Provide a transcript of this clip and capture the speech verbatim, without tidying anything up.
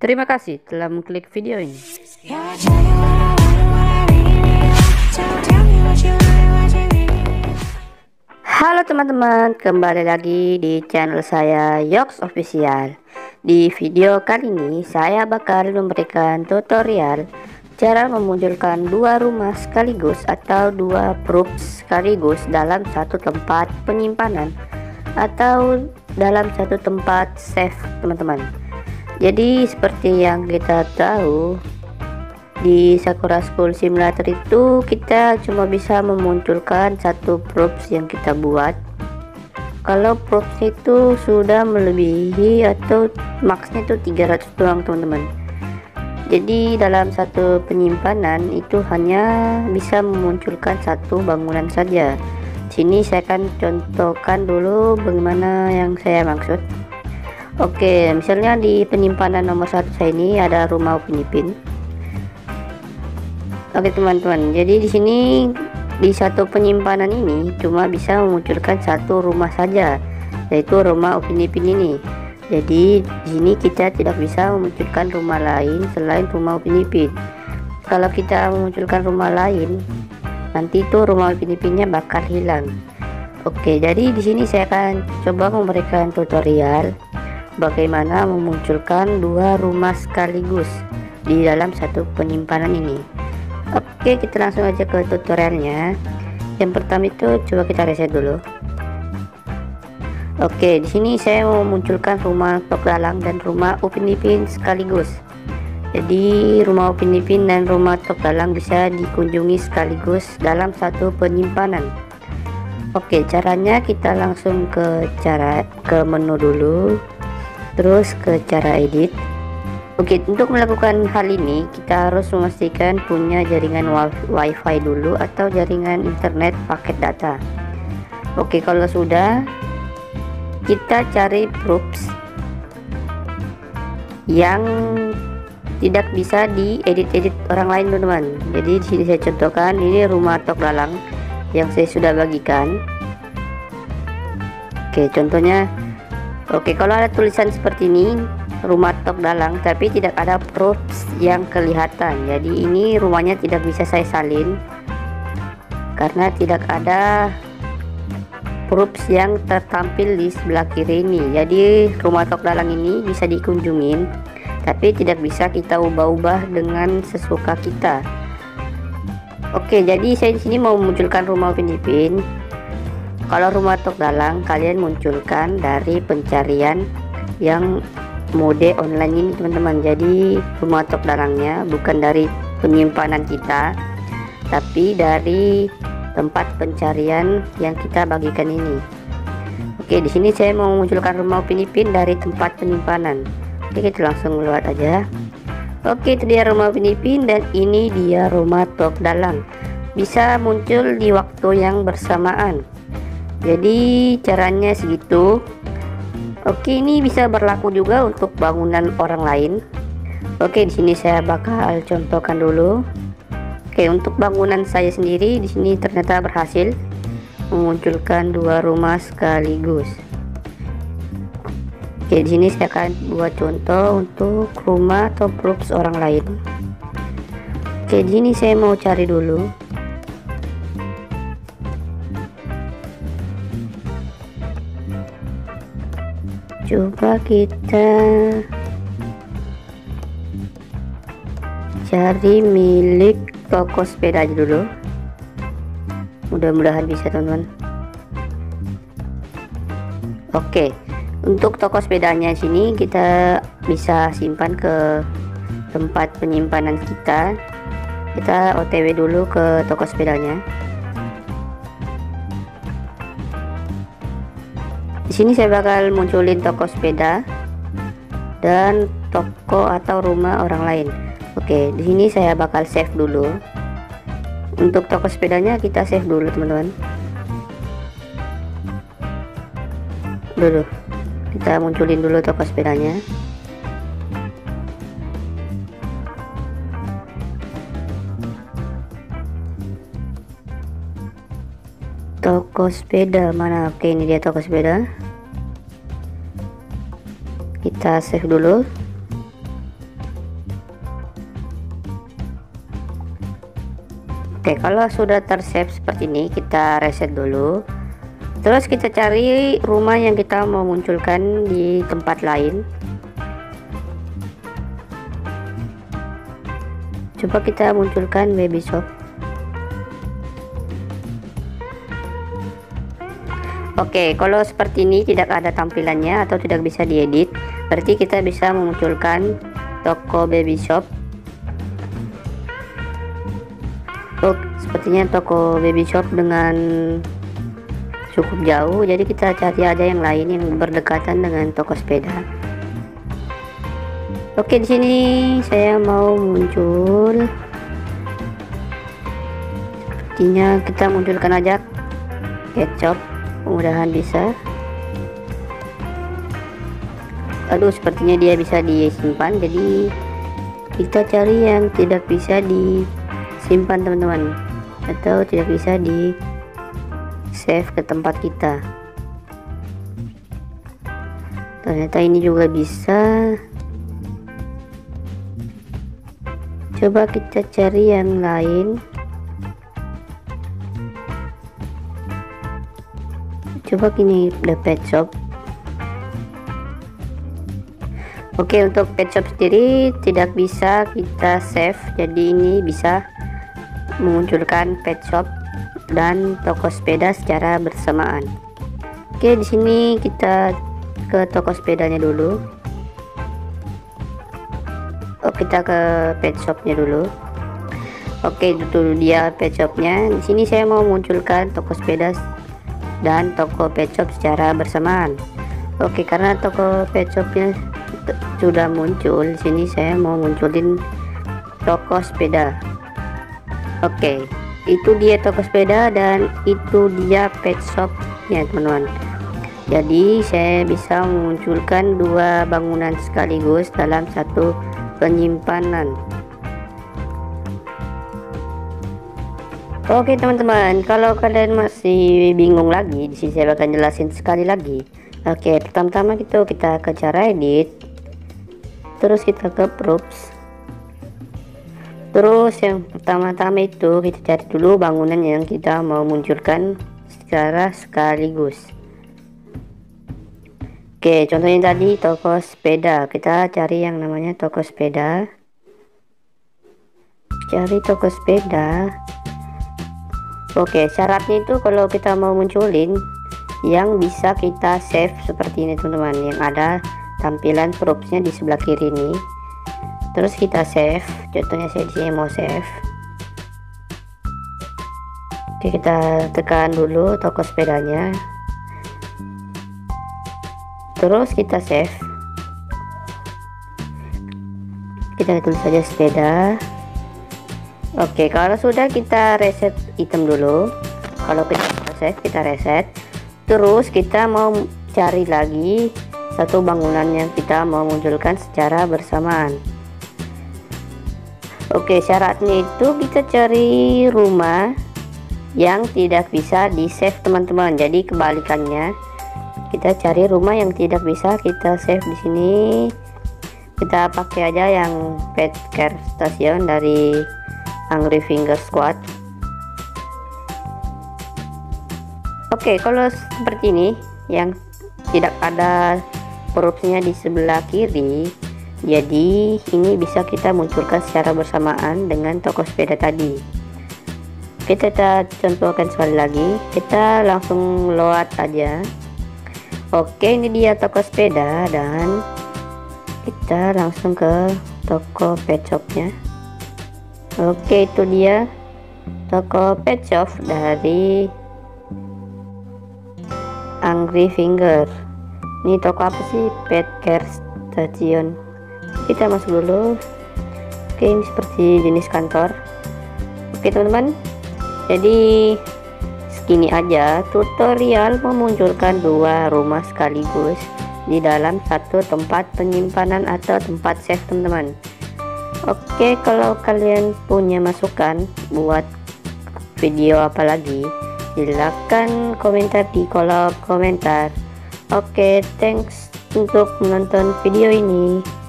Terima kasih telah mengklik video ini. Halo teman-teman, kembali lagi di channel saya Yoks Official. Di video kali ini saya bakal memberikan tutorial cara memunculkan dua rumah sekaligus atau dua proof sekaligus dalam satu tempat penyimpanan atau dalam satu tempat save, teman-teman. Jadi seperti yang kita tahu, di Sakura School Simulator itu kita cuma bisa memunculkan satu props yang kita buat. Kalau props itu sudah melebihi atau maksnya itu tiga ratus doang, teman-teman. Jadi dalam satu penyimpanan itu hanya bisa memunculkan satu bangunan saja. Sini saya akan contohkan dulu bagaimana yang saya maksud. Oke, misalnya di penyimpanan nomor satu saya ini ada rumah Upin Ipin. Oke teman-teman, jadi di sini di satu penyimpanan ini cuma bisa memunculkan satu rumah saja, yaitu rumah Upin Ipin ini. Jadi di sini kita tidak bisa memunculkan rumah lain selain rumah Upin Ipin. Kalau kita memunculkan rumah lain, nanti itu rumah Upin Ipinnya bakal hilang. Oke, jadi di sini saya akan coba memberikan tutorial bagaimana memunculkan dua rumah sekaligus di dalam satu penyimpanan ini. Oke, kita langsung aja ke tutorialnya. Yang pertama itu coba kita reset dulu. Oke, di sini saya mau memunculkan rumah Tok Dalang dan rumah Upin Ipin sekaligus. Jadi rumah Upin Ipin dan rumah Tok Dalang bisa dikunjungi sekaligus dalam satu penyimpanan. Oke, caranya kita langsung ke cara ke menu dulu, terus ke cara edit. Oke, untuk melakukan hal ini kita harus memastikan punya jaringan wifi dulu atau jaringan internet paket data. Oke, kalau sudah, kita cari proofs yang tidak bisa diedit-edit orang lain, teman-teman. Jadi di sini saya contohkan, ini rumah Tok Dalang yang saya sudah bagikan. Oke, contohnya, oke, kalau ada tulisan seperti ini rumah Tok Dalang tapi tidak ada proofs yang kelihatan, jadi ini rumahnya tidak bisa saya salin karena tidak ada proofs yang tertampil di sebelah kiri ini. Jadi rumah Tok Dalang ini bisa dikunjungin tapi tidak bisa kita ubah-ubah dengan sesuka kita. Oke, jadi saya di sini mau memunculkan rumah Upin Ipin. Kalau rumah Tok Dalang kalian munculkan dari pencarian yang mode online ini, teman-teman. Jadi rumah Tok Dalangnya bukan dari penyimpanan kita tapi dari tempat pencarian yang kita bagikan ini. Oke, di sini saya mau memunculkan rumah Upin Ipin dari tempat penyimpanan. Oke, kita langsung lewat aja. Oke, itu dia rumah Upin Ipin dan ini dia rumah Tok Dalang. Bisa muncul di waktu yang bersamaan. Jadi caranya segitu. Oke, ini bisa berlaku juga untuk bangunan orang lain. Oke, di sini saya bakal contohkan dulu. Oke, untuk bangunan saya sendiri di sini ternyata berhasil memunculkan dua rumah sekaligus. Oke, di sini saya akan buat contoh untuk rumah atau proofs orang lain. Oke, di sini saya mau cari dulu. Coba kita cari milik toko sepeda aja dulu. Mudah-mudahan bisa, teman-teman. Oke, untuk toko sepedanya sini kita bisa simpan ke tempat penyimpanan kita. Kita O T W dulu ke toko sepedanya. Di sini saya bakal munculin toko sepeda dan toko atau rumah orang lain. Oke, di sini saya bakal save dulu. Untuk toko sepedanya kita save dulu, teman-teman. Dulu, kita munculin dulu toko sepedanya. Toko sepeda mana? Oke, ini dia toko sepeda. Kita save dulu. Oke, kalau sudah tersave seperti ini, kita reset dulu. Terus kita cari rumah yang kita mau munculkan di tempat lain. Coba kita munculkan baby shop. Oke, kalau seperti ini tidak ada tampilannya atau tidak bisa diedit, berarti kita bisa memunculkan toko baby shop. Oh, sepertinya toko baby shop dengan cukup jauh, jadi kita cari aja yang lain yang berdekatan dengan toko sepeda. Oke, di sini saya mau muncul, sepertinya kita munculkan aja ketchup, mudah-mudahan bisa. Aduh, sepertinya dia bisa disimpan, jadi kita cari yang tidak bisa disimpan teman-teman, atau tidak bisa di save ke tempat kita. Ternyata ini juga bisa. Coba kita cari yang lain. Coba gini, the pet shop. Oke, untuk pet shop sendiri tidak bisa kita save, jadi ini bisa memunculkan pet shop dan toko sepeda secara bersamaan. Oke, di sini kita ke toko sepedanya dulu. Oh, kita ke pet shopnya dulu. Oke, itu dia pet shopnya. Di sini saya mau munculkan toko sepeda dan toko pet shop secara bersamaan. Oke, karena toko pet shopnya sudah muncul, di sini saya mau munculin toko sepeda. Oke, itu dia toko sepeda dan itu dia pet shopnya teman-teman. Jadi saya bisa memunculkan dua bangunan sekaligus dalam satu penyimpanan. Oke teman-teman, kalau kalian masih bingung lagi, di sini saya akan jelasin sekali lagi. Oke, pertama-tama itu kita ke cara edit, terus kita ke props. Terus yang pertama-tama itu kita cari dulu bangunan yang kita mau munculkan secara sekaligus. Oke, contohnya tadi toko sepeda, kita cari yang namanya toko sepeda. Cari toko sepeda. Oke, syaratnya itu kalau kita mau munculin yang bisa kita save seperti ini teman-teman, yang ada tampilan propsnya di sebelah kiri ini. Terus kita save, contohnya saya disini mau save. Oke, kita tekan dulu toko sepedanya, terus kita save. Kita tulis saja sepeda. Oke, kalau sudah kita reset item dulu. Kalau kita save, kita reset. Terus kita mau cari lagi satu bangunan yang kita mau munculkan secara bersamaan. Oke, syaratnya itu kita cari rumah yang tidak bisa di save teman-teman. Jadi kebalikannya, kita cari rumah yang tidak bisa kita save di sini. Kita pakai aja yang Pet Care Station dari Angry Finger Squad. Oke, kalau seperti ini yang tidak ada propsnya di sebelah kiri, jadi ini bisa kita munculkan secara bersamaan dengan toko sepeda tadi. Kita contohkan sekali lagi, kita langsung load aja. Oke, ini dia toko sepeda dan kita langsung ke toko pet shopnya. Oke, itu dia toko pet shop dari Angry Finger. Ini toko apa sih? Pet Care Station. Kita masuk dulu. Oke, ini seperti jenis kantor. Oke teman-teman, jadi segini aja tutorial memunculkan dua rumah sekaligus di dalam satu tempat penyimpanan atau tempat save teman-teman. Oke, kalau kalian punya masukan buat video apa lagi, silakan komentar di kolom komentar. Oke, thanks untuk menonton video ini.